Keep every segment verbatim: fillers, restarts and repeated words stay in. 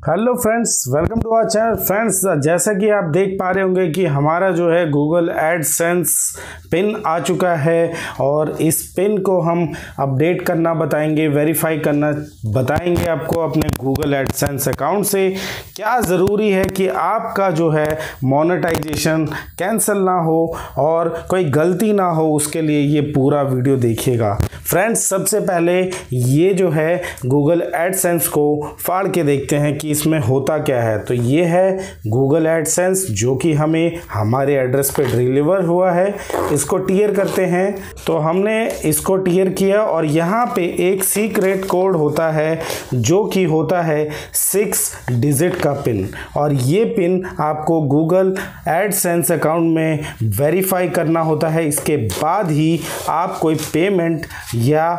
Hello friends, welcome to our channel. Friends, जैसा कि आप देख पा रहे होंगे कि हमारा जो है गूगल एडसेंस पिन आ चुका है और इस पिन को हम अपडेट करना बताएंगे, वेरीफाई करना बताएंगे आपको अपने गूगल एडसेंस अकाउंट से। क्या ज़रूरी है कि आपका जो है मोनेटाइजेशन कैंसिल ना हो और कोई गलती ना हो, उसके लिए ये पूरा वीडियो देखिएगा। फ्रेंड्स, सबसे पहले ये जो है गूगल एडसेंस को फाड़ के देखते हैं कि इसमें होता क्या है। तो ये है गूगल एडसेंस जो कि हमें हमारे एड्रेस पे डिलीवर हुआ है। इसको टियर करते हैं। तो हमने इसको टियर किया और यहाँ पे एक सीक्रेट कोड होता है जो कि होता है सिक्स डिजिट का पिन, और ये पिन आपको गूगल एडसेंस अकाउंट में वेरीफाई करना होता है। इसके बाद ही आप कोई पेमेंट या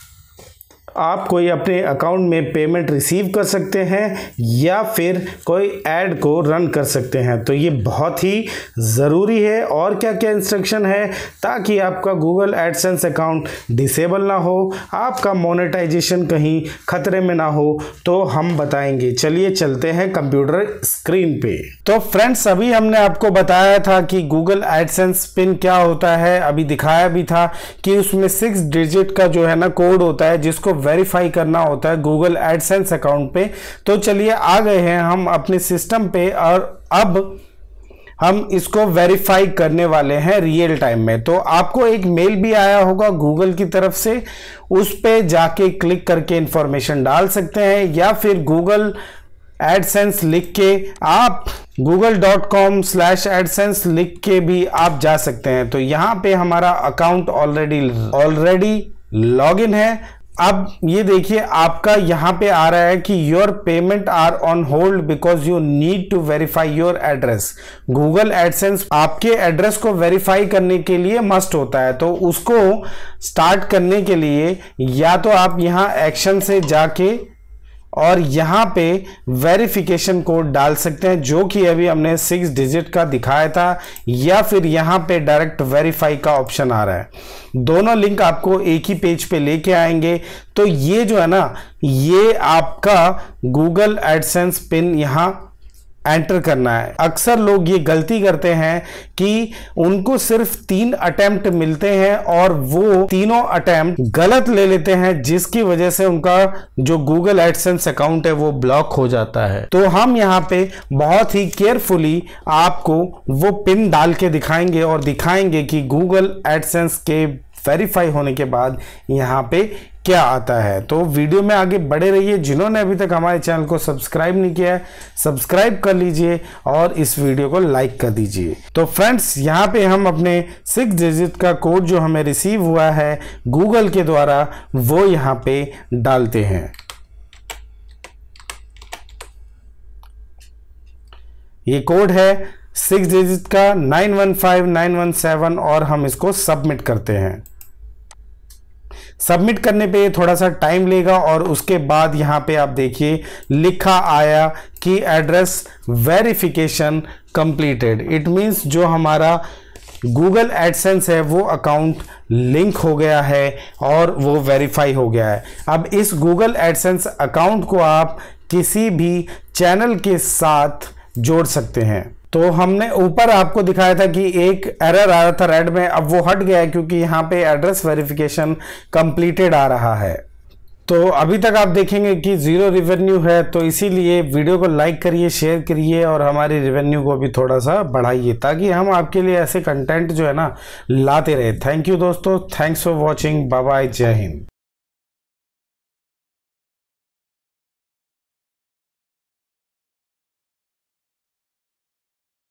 आप कोई अपने अकाउंट में पेमेंट रिसीव कर सकते हैं या फिर कोई ऐड को रन कर सकते हैं। तो ये बहुत ही ज़रूरी है। और क्या क्या इंस्ट्रक्शन है ताकि आपका गूगल एडसेंस अकाउंट डिसेबल ना हो, आपका मोनेटाइजेशन कहीं खतरे में ना हो, तो हम बताएंगे। चलिए चलते हैं कंप्यूटर स्क्रीन पे। तो फ्रेंड्स, अभी हमने आपको बताया था कि गूगल एडसेंस पिन क्या होता है, अभी दिखाया भी था कि उसमें सिक्स डिजिट का जो है ना कोड होता है जिसको वेरीफाई करना होता है गूगल एडसेंस अकाउंट पे। तो चलिए आ गए हैं हम अपने सिस्टम पे और अब हम इसको वेरीफाई करने वाले हैं रियल टाइम में। तो आपको एक मेल भी आया होगा गूगल की तरफ से, उस पे जाके क्लिक करके इंफॉर्मेशन डाल सकते हैं या फिर गूगल एडसेंस लिख के आप Google dot com slash AdSense लिख के भी आप जा सकते हैं। तो यहाँ पे हमारा account already already log in है। अब ये देखिए, आपका यहाँ पे आ रहा है कि your payment are on hold because you need to verify your address. Google AdSense आपके एड्रेस को वेरीफाई करने के लिए मस्ट होता है। तो उसको स्टार्ट करने के लिए या तो आप यहाँ एक्शन से जाके और यहाँ पे वेरिफिकेशन कोड डाल सकते हैं जो कि अभी हमने सिक्स डिजिट का दिखाया था, या फिर यहाँ पे डायरेक्ट वेरीफाई का ऑप्शन आ रहा है। दोनों लिंक आपको एक ही पेज पे लेके आएंगे। तो ये जो है ना, ये आपका गूगल एडसेंस पिन यहाँ एंटर करना है। अक्सर लोग ये गलती करते हैं कि उनको सिर्फ तीन अटेम्प्ट मिलते हैं और वो तीनों अटेम्प्ट गलत ले लेते हैं, जिसकी वजह से उनका जो गूगल एडसेंस अकाउंट है वो ब्लॉक हो जाता है। तो हम यहाँ पे बहुत ही केयरफुली आपको वो पिन डाल के दिखाएंगे और दिखाएंगे कि गूगल एडसेंस के वेरीफाई होने के बाद यहाँ पे क्या आता है। तो वीडियो में आगे बढ़े रहिए। जिन्होंने अभी तक हमारे चैनल को सब्सक्राइब नहीं किया है, सब्सक्राइब कर लीजिए और इस वीडियो को लाइक कर दीजिए। तो फ्रेंड्स, यहाँ पे हम अपने सिक्स डिजिट का कोड जो हमें रिसीव हुआ है गूगल के द्वारा वो यहाँ पे डालते हैं। ये कोड है सिक्स डिजिट का nine one five nine one seven और हम इसको सबमिट करते हैं। सबमिट करने पे थोड़ा सा टाइम लेगा और उसके बाद यहाँ पे आप देखिए लिखा आया कि address verification completed. It means जो हमारा गूगल एडसेंस है वो अकाउंट लिंक हो गया है और वो वेरीफाई हो गया है। अब इस गूगल एडसेंस अकाउंट को आप किसी भी चैनल के साथ जोड़ सकते हैं। तो हमने ऊपर आपको दिखाया था कि एक एरर आ रहा था रेड में, अब वो हट गया है क्योंकि यहाँ पे एड्रेस वेरिफिकेशन कंप्लीटेड आ रहा है। तो अभी तक आप देखेंगे कि जीरो रिवेन्यू है, तो इसीलिए वीडियो को लाइक करिए, शेयर करिए और हमारी रिवेन्यू को भी थोड़ा सा बढ़ाइए ताकि हम आपके लिए ऐसे कंटेंट जो है ना लाते रहे। थैंक यू दोस्तों, thanks for watching, bye bye, जय हिंद।